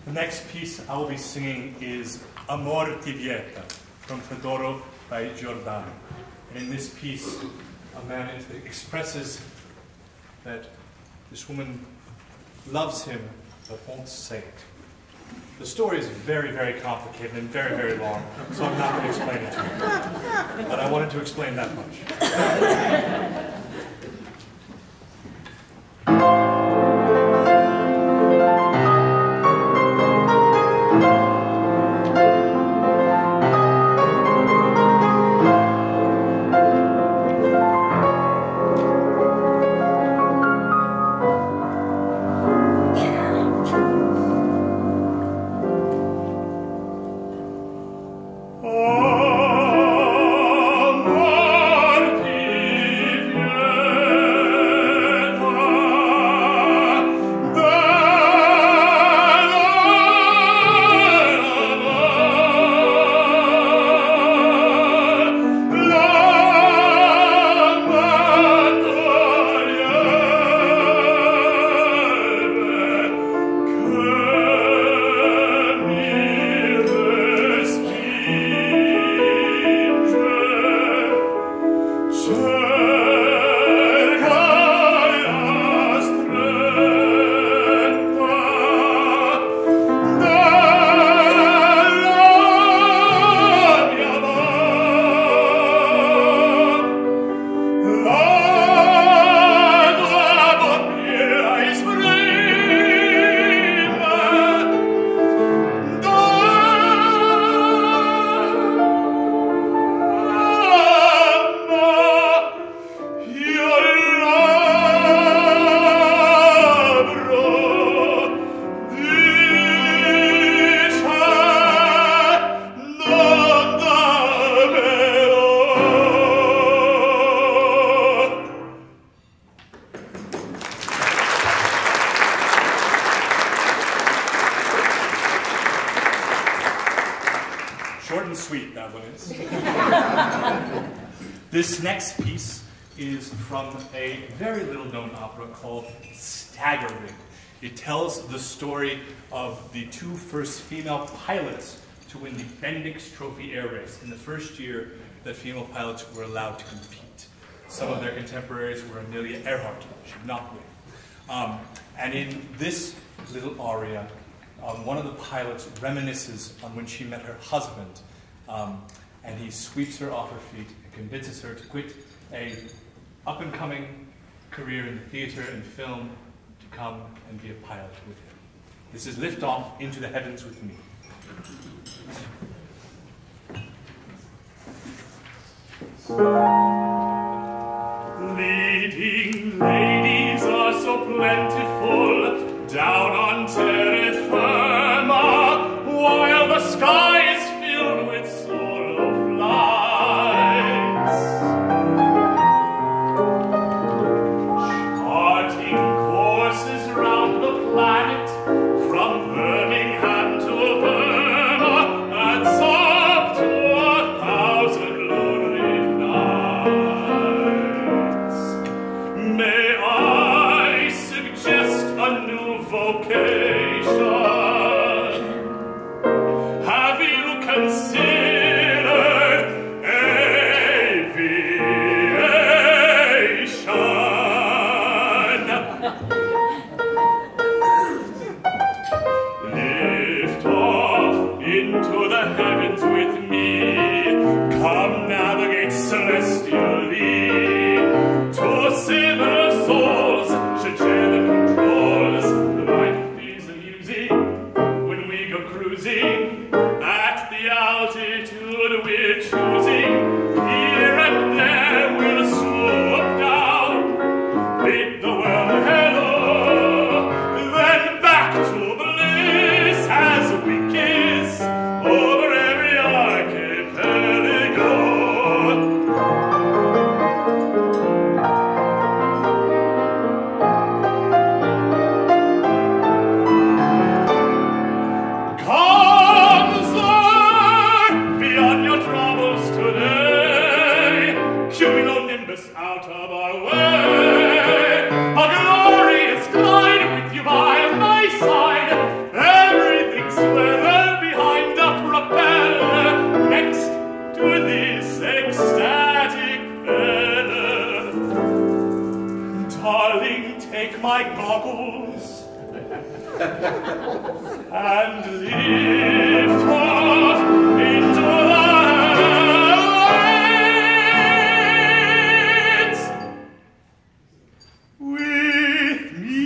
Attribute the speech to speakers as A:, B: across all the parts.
A: The next piece I will be singing is Amor ti vieta from Fedoro by Giordano. And in this piece, a man expresses that this woman loves him but won't say it. The story is very, very complicated and very, very long, so I'm not going to explain it to you. But I wanted to explain that much. This next piece is from a very little-known opera called Staggering. It tells the story of the two first female pilots to win the Bendix Trophy Air Race in the first year that female pilots were allowed to compete. Some of their contemporaries were Amelia Earhart, she did not win. And in this little aria, one of the pilots reminisces on when she met her husband, and he sweeps her off her feet and convinces her to quit a up-and-coming career in the theater and film to come and be a pilot with him. This is Lift Off into the Heavens with Me.
B: Leading ladies are so plentiful down on terra firma, while the sky is filled with solo flights. Charting courses round the planet from Birmingham to Burma adds up to 1,000 lonely nights. May I suggest a new vocation? Have you considered aviation? Lift off into the heavens with me. Come navigate celestially. Two similar souls should share the controls. Life is amusing when we go cruising at the altitude we're choosing. Here and there we'll swoop down, bid the world hello, then back to bliss as we kiss over every archipelago. Come, sir, beyond your troubles to and lift off into lights with me.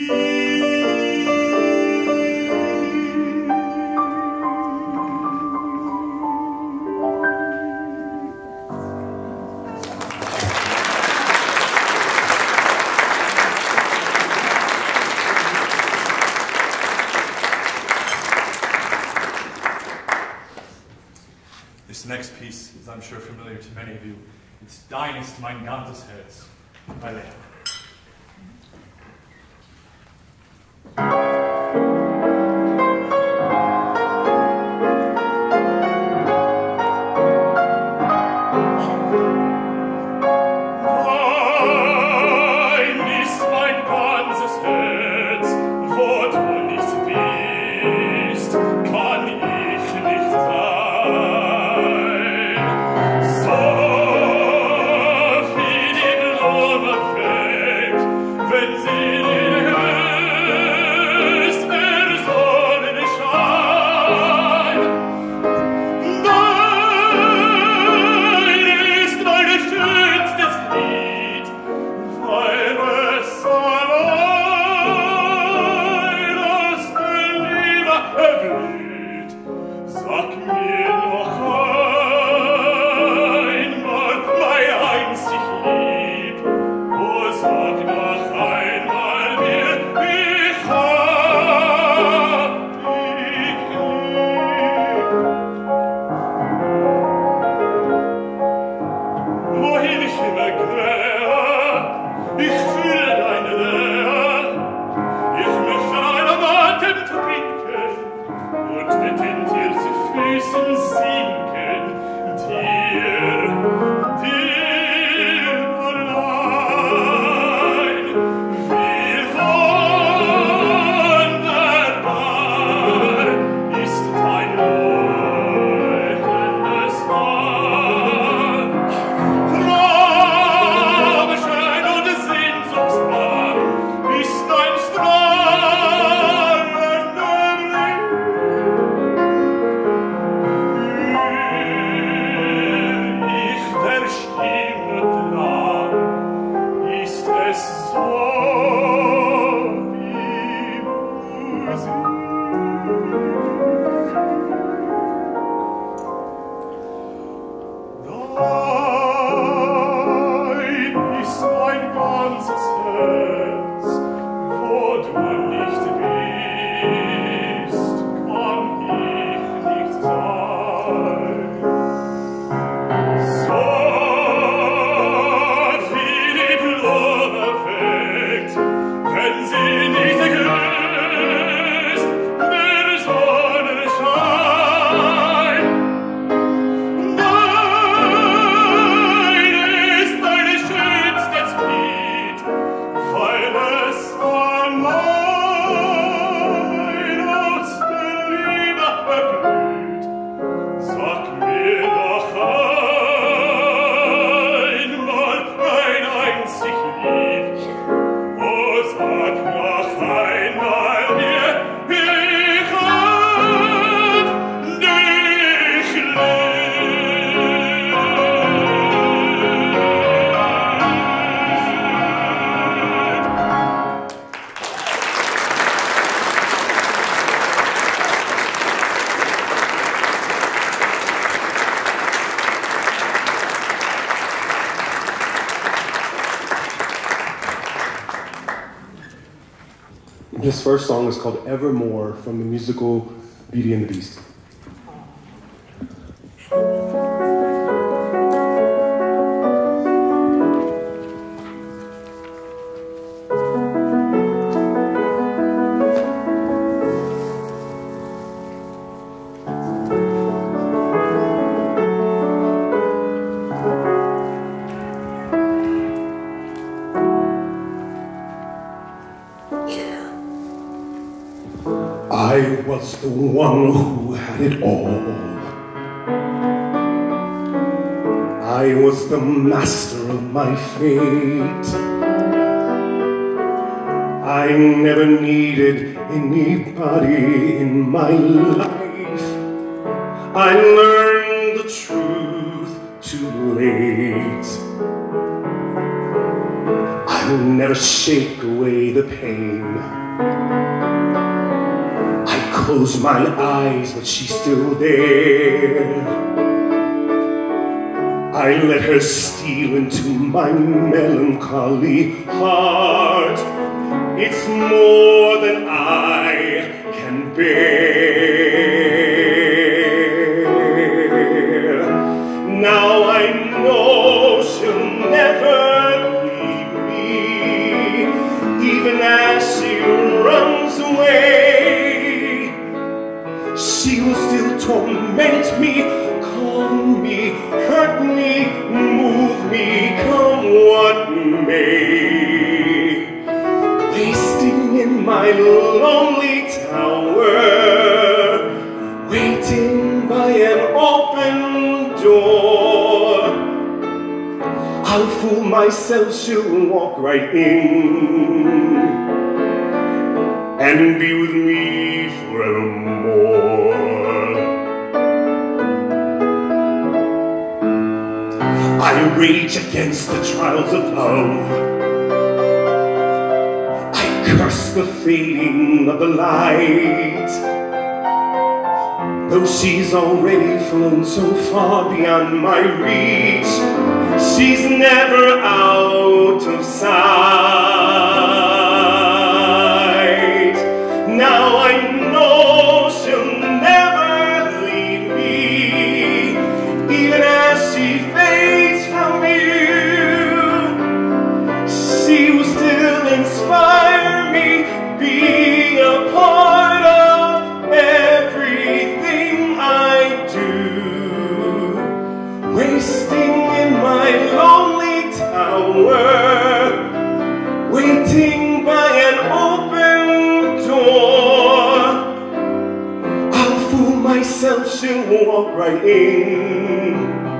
A: This next piece is, I'm sure, familiar to many of you. It's Deines mein ganzes Herz by Leon.
C: This first song is called Evermore from the musical Beauty and the Beast.
D: I was the one who had it all. I was the master of my fate. I never needed anybody in my life. I learned the truth too late. I'll never shake away the pain. I close my eyes, but she's still there. I let her steal into my melancholy heart. It's more than I can bear. Now I know she'll never leave me, even as she runs away. She will still torment me, calm me, hurt me, move me, come what may. Wasting in my lonely tower, waiting by an open door. I'll fool myself, she'll walk right in and be with me forevermore. I rage against the trials of love. I curse the fading of the light. Though she's already flown so far beyond my reach, she's never out of sight. Now I know she'll never leave me, even as she fades from view. She will still inspire me, be a part of everything I do. Wasting in my lonely tower, waiting by an open door. I'll fool myself, she'll walk right in.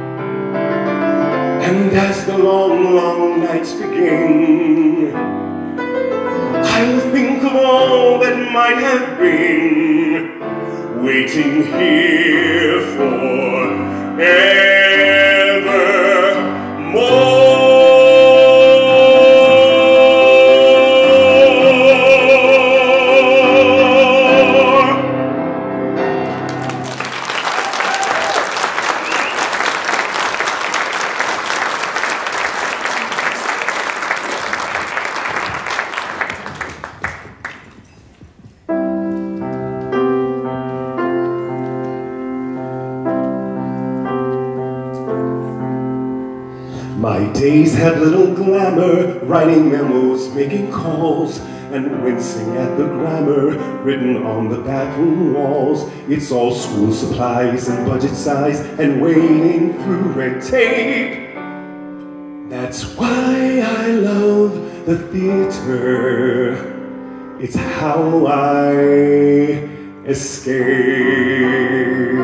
D: And as the long, long nights begin, I'll think of all that might have been, waiting here forevermore. My days have little glamour, writing memos, making calls, and wincing at the grammar written on the bathroom walls. It's all school supplies and budget size and wading through red tape. That's why I love the theater. It's how I escape.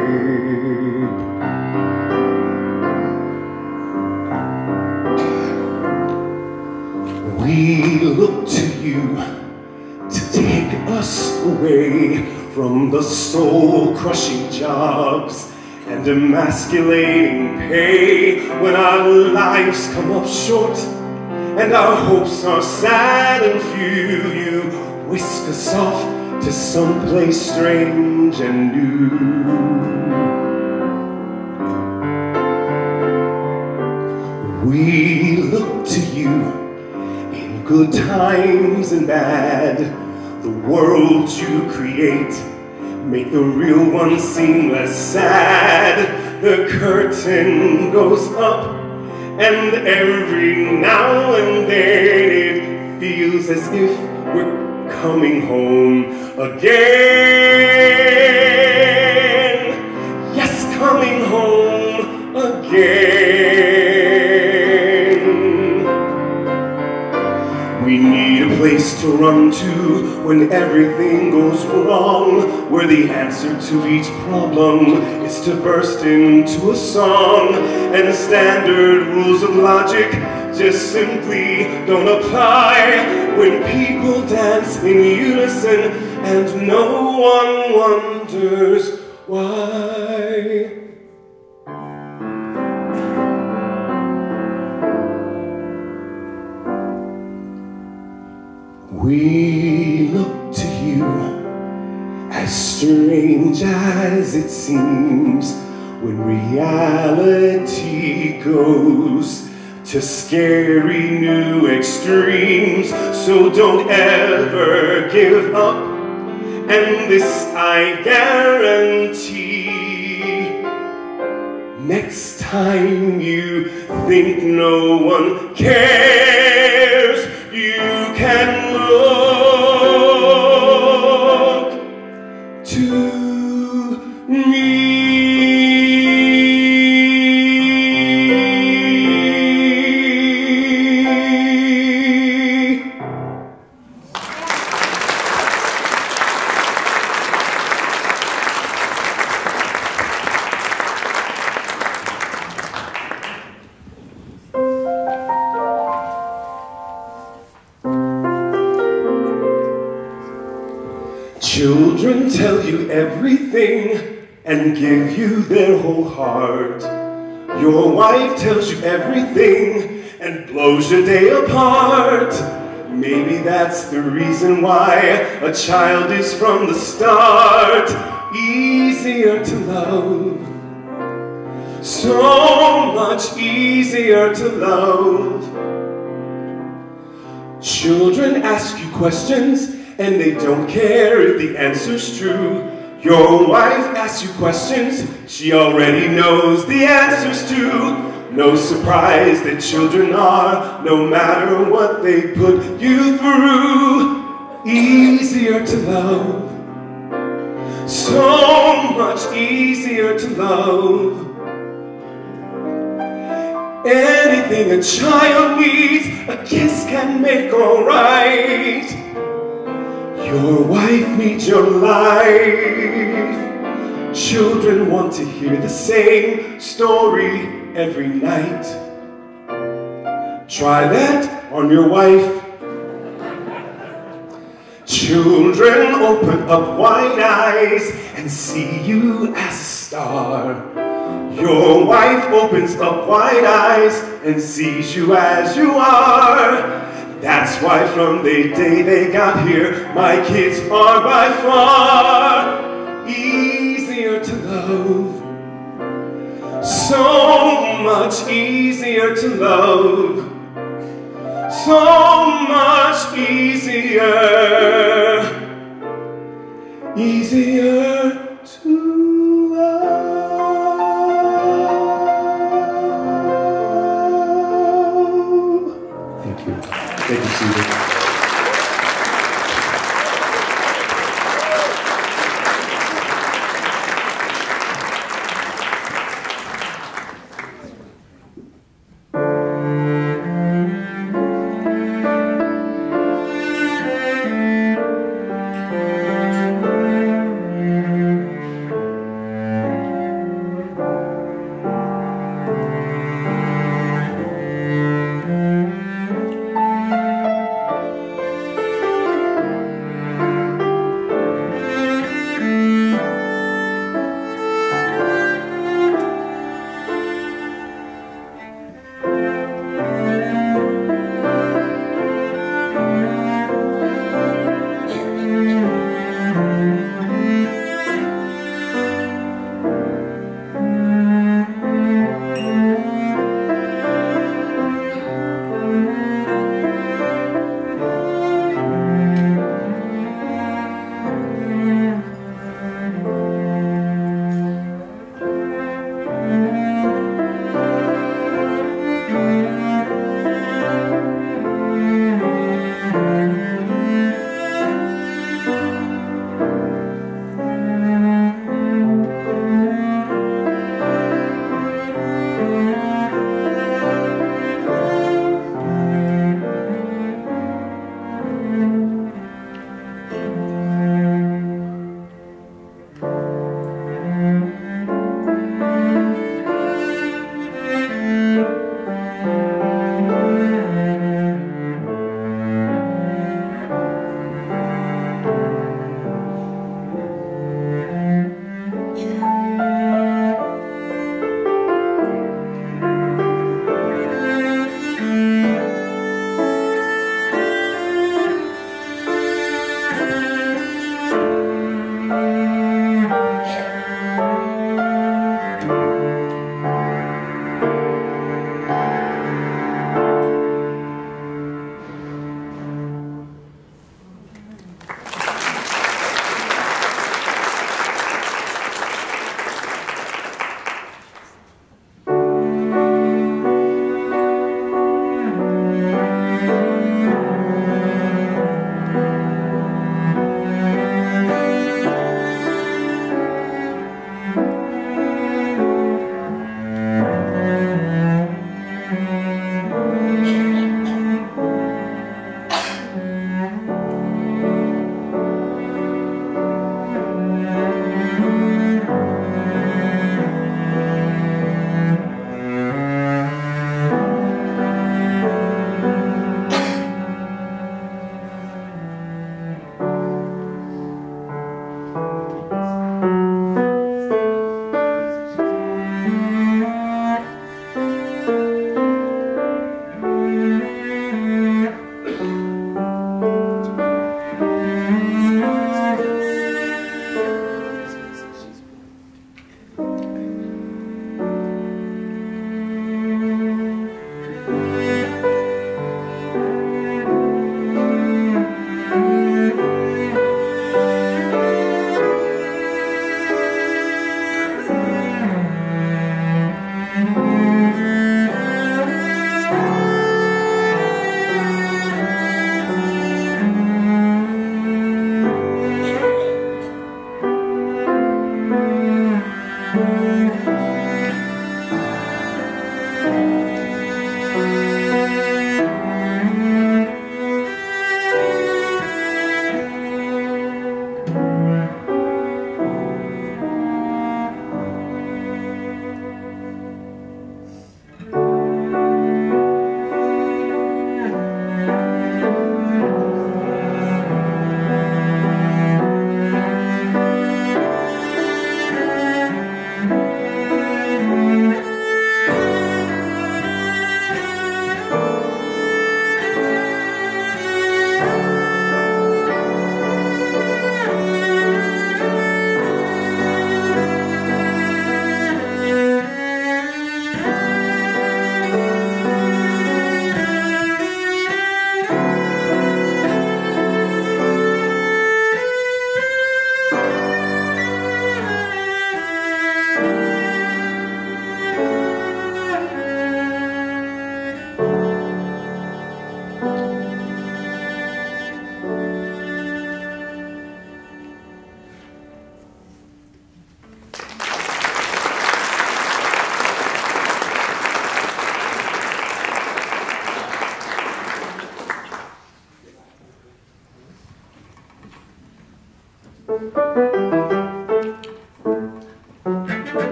D: We look to you to take us away from the soul-crushing jobs and emasculating pay when our lives come up short and our hopes are sad and few. You whisk us off to someplace strange and new. We look to you in good times and bad. The worlds you create make the real ones seem less sad. The curtain goes up, and every now and then it feels as if we're coming home again. Yes, coming home again. We need a place to run to when everything goes wrong, where the answer to each problem is to burst into a song, and standard rules of logic just simply don't apply when people dance in unison and no one wonders why. We look to you, as strange as it seems, when reality goes to scary new extremes. So don't ever give up, and this I guarantee. Next time you think no one cares, you can look to me. Children tell you everything and give you their whole heart. Your wife tells you everything and blows your day apart. Maybe that's the reason why a child is from the start easier to love. So much easier to love. Children ask you questions and they don't care if the answer's true. Your wife asks you questions she already knows the answers to. No surprise that children are, no matter what they put you through, easier to love. So much easier to love. Anything a child needs, a kiss can make alright. Your wife needs your life. Children want to hear the same story every night. Try that on your wife. Children open up wide eyes and see you as a star. Your wife opens up wide eyes and sees you as you are. That's why from the day they got here, my kids are by far easier to love. So much easier to love. So much easier. Easier to love.
C: Thank you. Thank you, Stephen.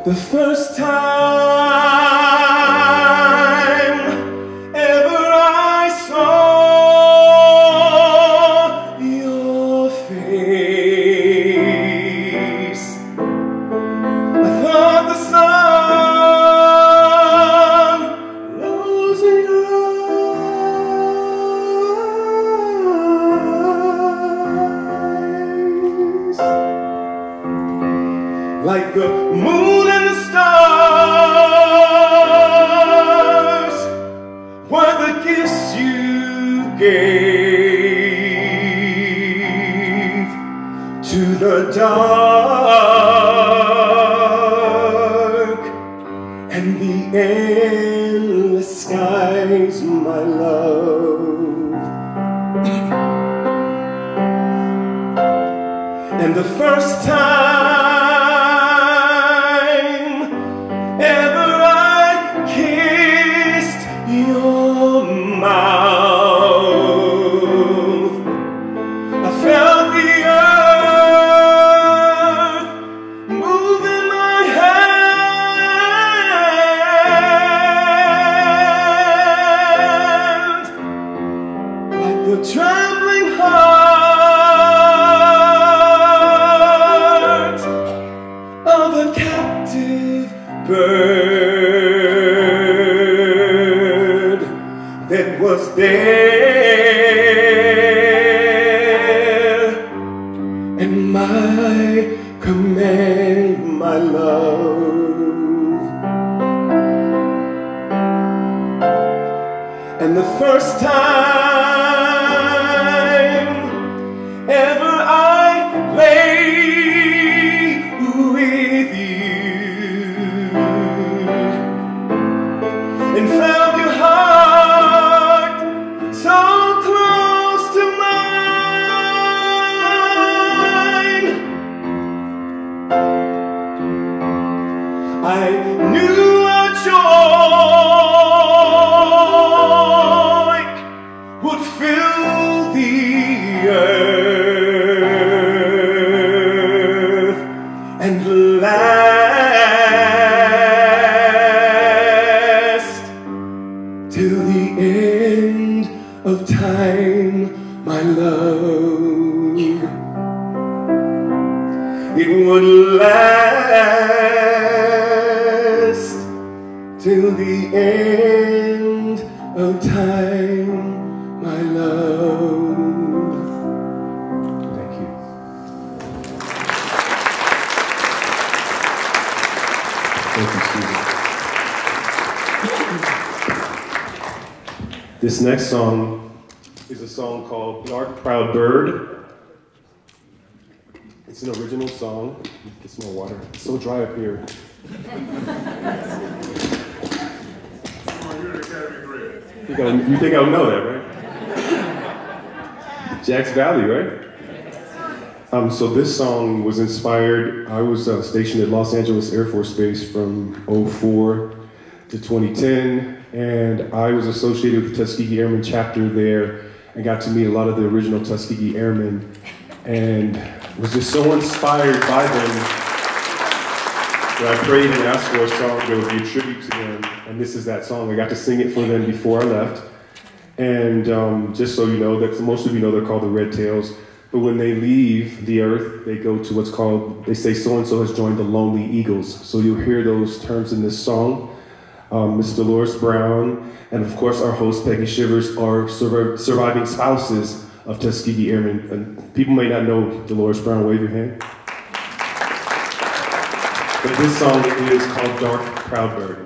D: The first time ever I saw your face, I thought the sun rose in your eyes, like the moon and the stars were the gifts you gave to the dark and the endless skies, my love. And the first time ever I kissed your mouth, I felt the earth move in my hand, like the trembling heart of a captive bird that was there, and my command, my love. And the first time ever I lay with you and felt your heart so close to mine, I knew our joy would fill the earth and last till the end of time, my love. It would last till the end of time, my love. Thank you. Thank you, Susan. This next song is a song called Dark Proud Bird. It's an original song. Get some more water. It's so dry up here. You think I would know that, right? Jack's Valley, right? So this song was inspired. I was stationed at Los Angeles Air Force Base from '04 to 2010, and I was associated with the Tuskegee Airmen chapter there and got to meet a lot of the original Tuskegee Airmen, and was just so inspired by them that I prayed and asked for a song that would be a tribute to them, and this is that song. I got to sing it for them before I left, and just so you know, that most of you know they're called the Red Tails, but when they leave the earth, they go to what's called, they say so-and-so has joined the Lonely Eagles, so you'll hear those terms in this song. Miss Dolores Brown, and of course our host Peggy Shivers are surviving spouses of Tuskegee Airmen, and people may not know Dolores Brown. Wave your hand. But this song is called Dark Proud Bird.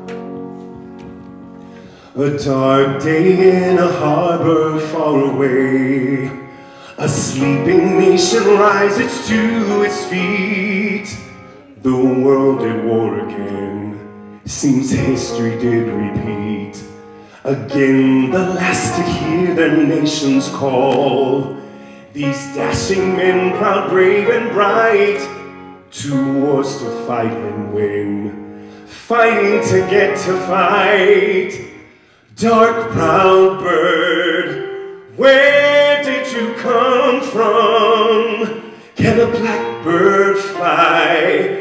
D: A dark day in a harbor far away, a sleeping nation rises to its feet. The world at war again, seems history did repeat. Again, the last to hear their nation's call. These dashing men, proud, brave, and bright, to wars to fight and win, fighting to get to fight. Dark, proud bird, where did you come from? Can a blackbird fly?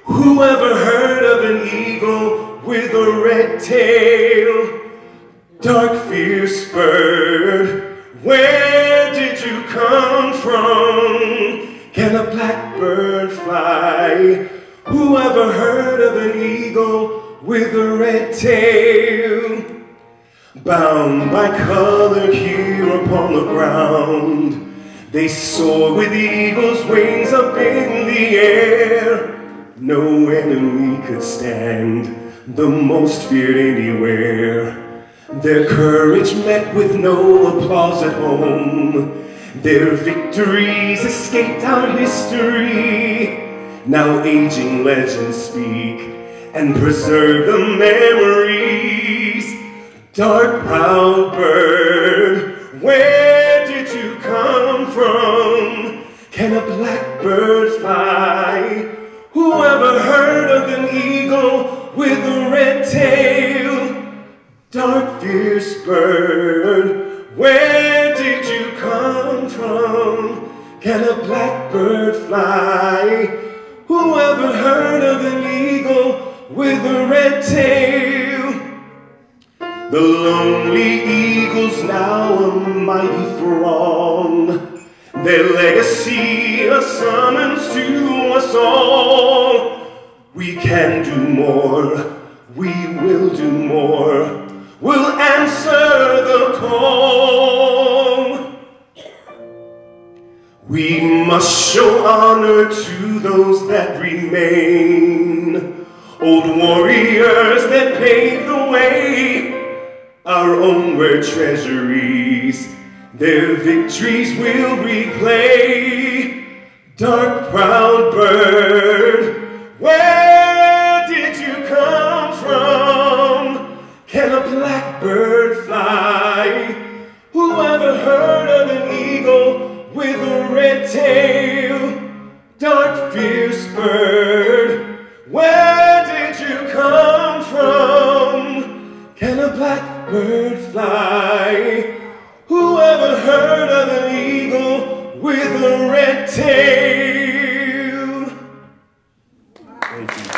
D: Whoever heard of an eagle with a red tail? Dark, fierce bird, where did you come from? Can a blackbird fly? Whoever heard of an eagle with a red tail? Bound by color here upon the ground, they soar with eagle's wings up in the air. No enemy could stand, the most feared anywhere. Their courage met with no applause at home. Their victories escaped our history. Now aging legends speak and preserve the memories. Dark, proud bird, where did you come from? Can a blackbird fly? Whoever heard of an eagle with a red tail? Dark, fierce bird, where did you come from? Can a blackbird fly? Whoever heard of an eagle with a red tail? The lonely eagles now a mighty throng. Their legacy a summons to us all. We can do more, we will do more. We'll answer the call. We must show honor to those that remain. Old warriors that paved the way. Our own were treasuries, their victories we'll replay. Dark, proud bird, where did you come from? Can a blackbird fly? Whoever heard of an eagle with a red tail? Dark, fierce bird, where did you come from? Can a blackbird fly? Whoever heard of an eagle with a red tail? Thank you.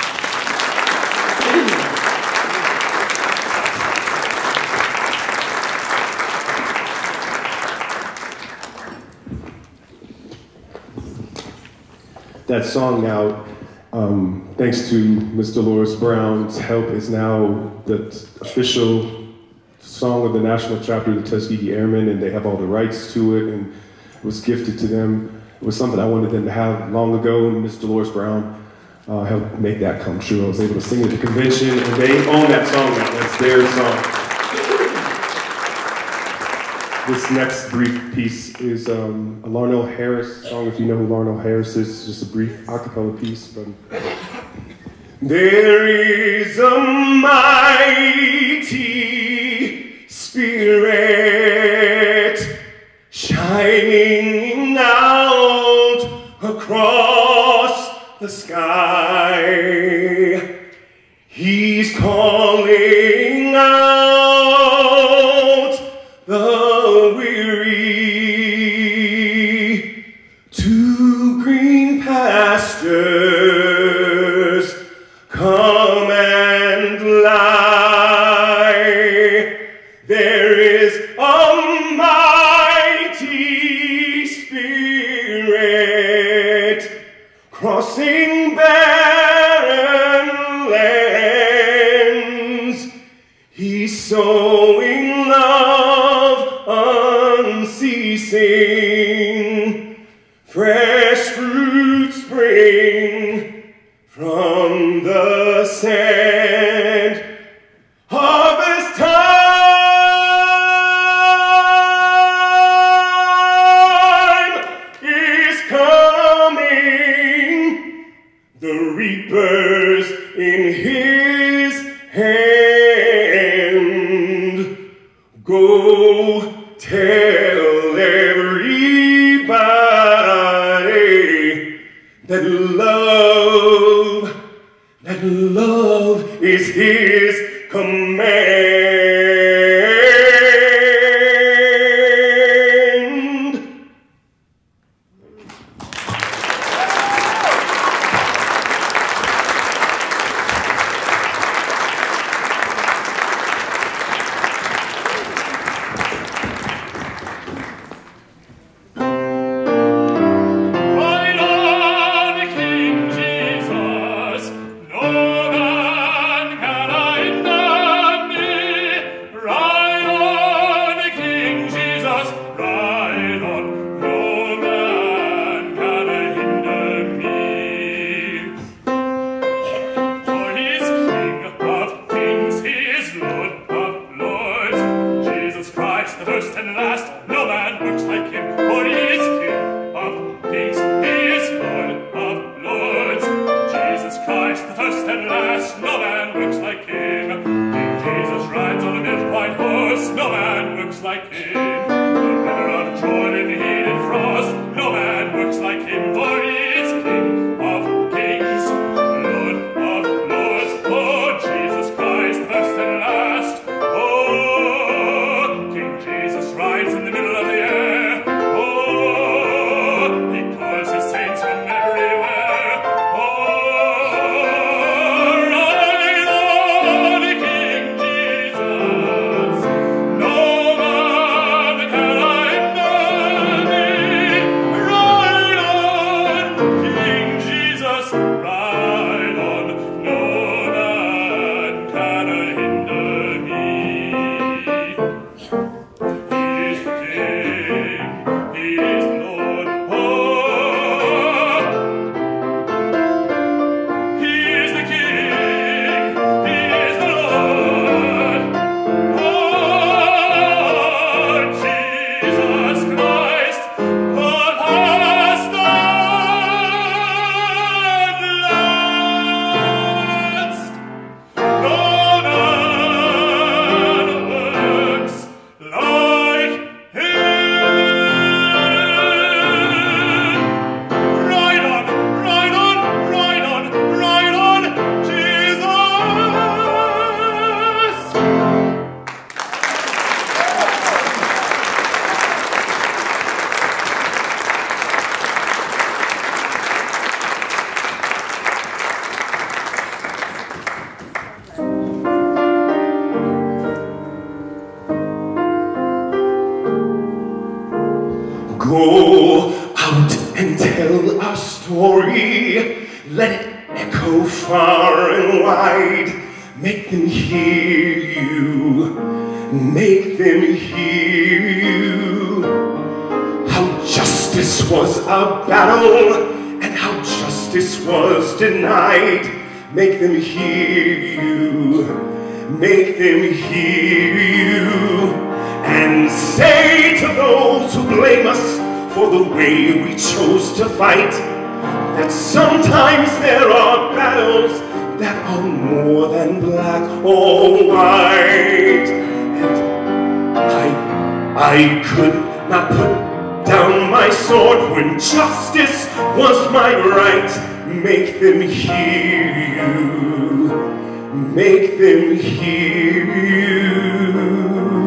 C: That song now, thanks to Ms. Dolores Brown's help, is now the official song of the national chapter of the Tuskegee Airmen, and they have all the rights to it, and it was gifted to them. It was something I wanted them to have long ago, and Ms. Dolores Brown helped make that come true. I was able to sing at the convention, and they own that song now. That's their song. This next brief piece is a Larnell Harris song. If you know who Larnell Harris is, it's just a brief a cappella piece. But
D: there is a mighty spirit shining out across the sky. He's calling out the weary to green pastures. Come and lie. There is a mighty spirit crossing barren lands. He's sowing love unceasing. Fresh fruit spring from the sand. Harvest time is coming. The reaper's in his hand. Go tell everybody that love is his command. Go out and tell our story. Let it echo far and wide. Make them hear you. Make them hear you. How justice was a battle and how justice was denied. Make them hear you. Make them hear you. And say to those who blame us for the way we chose to fight, that sometimes there are battles that are more than black or white. And I could not put down my sword when justice was my right. Make them hear you. Make them hear you.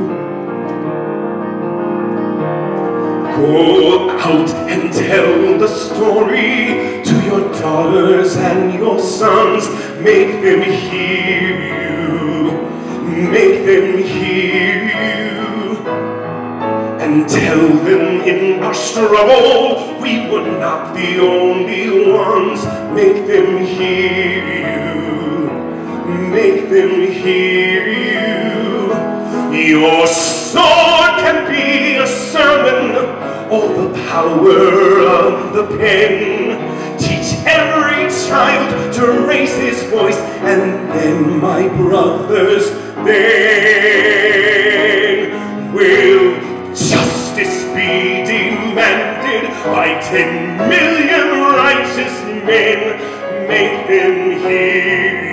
D: Go out and tell the story to your daughters and your sons. Make them hear you. Make them hear you. And tell them in our struggle we were not the only ones. Make them hear you. Make them hear you. Your sword can be a sermon, or the power of the pen. Teach every child to raise his voice, and then, my brothers, then will justice be demanded by 10 million righteous men. Make them hear